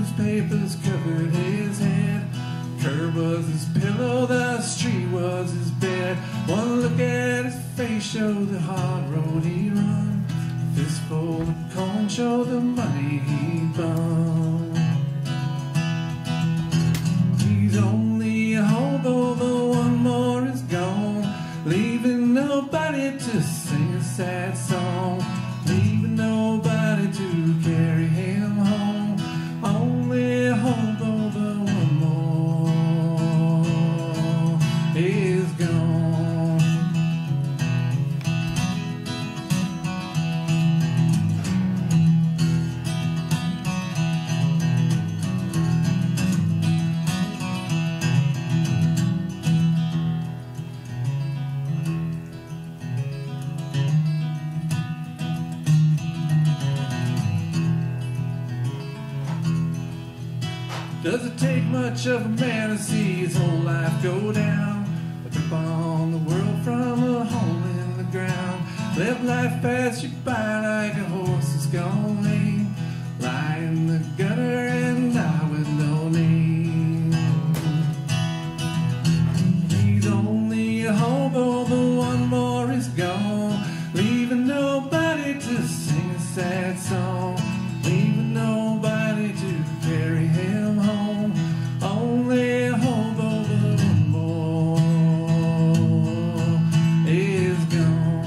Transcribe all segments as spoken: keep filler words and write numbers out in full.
newspapers covered his head. Curb was his pillow, the street was his bed. One look at his face showed the hard road he'd run. A fistful of corn showed the money he'd bum. He's only a hobo, but one more is gone, leaving nobody to sing a sad song, leaving nobody to carry him home. Only a hobo, but one more is gone. Does it take much of a man to see his whole life go down? A trip on the world from a hole in the ground. Let life pass you by like a horse that's gone lame, lie in the gutter and die with no name. He's only a hobo, but one more is gone, leaving nobody to sing a sad song, leaving nobody to carry him home. Only a hobo, but one more is gone.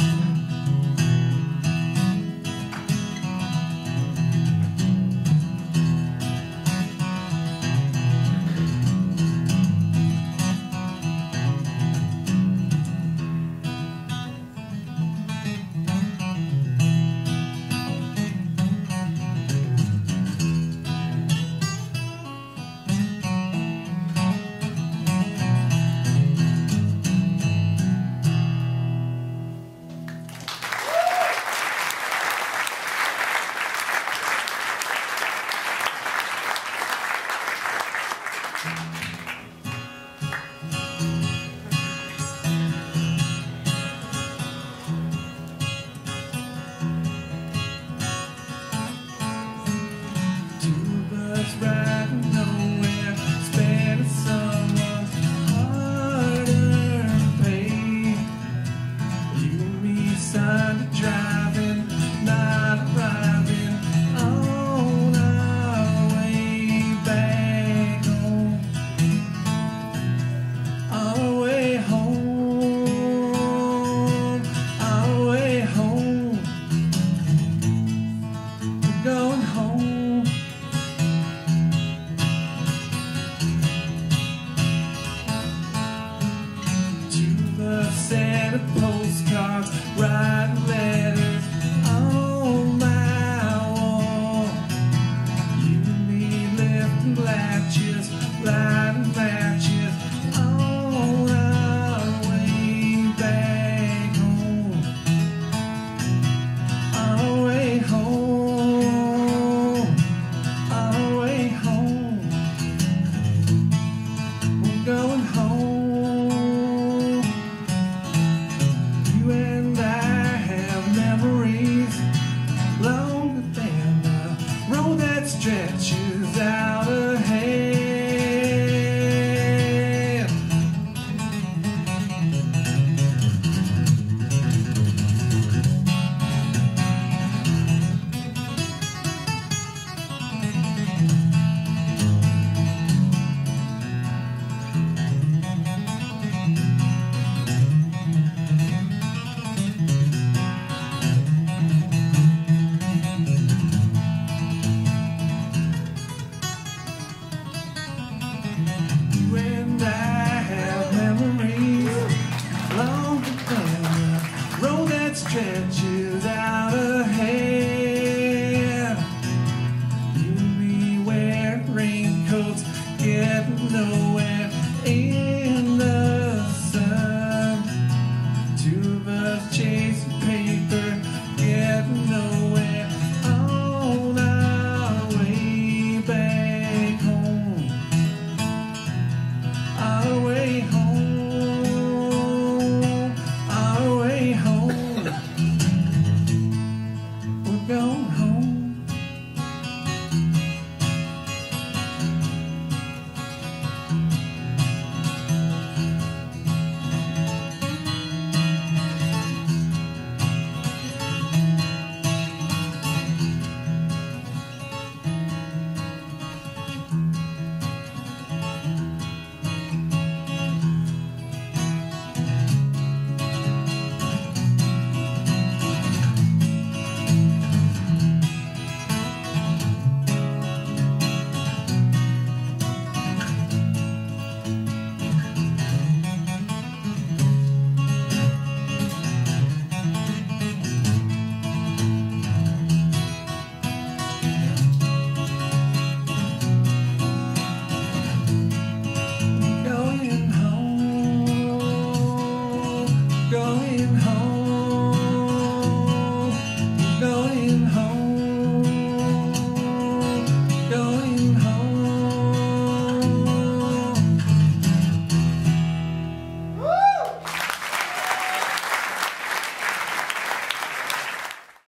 Riding nowhere, spending someone's hard-earned pay. You and me signed to driving, not arriving on our way back home. Our way home, our way home. We're going home. Send postcards, write letters on my wall. You and me lifting latches, lighting matches on our way back home. Our way home, our way home. We're going home. And I have memories longer than the road that stretches out ahead. And I have memories longer than the road that stretches out ahead. You and me wearing raincoats, getting nowhere.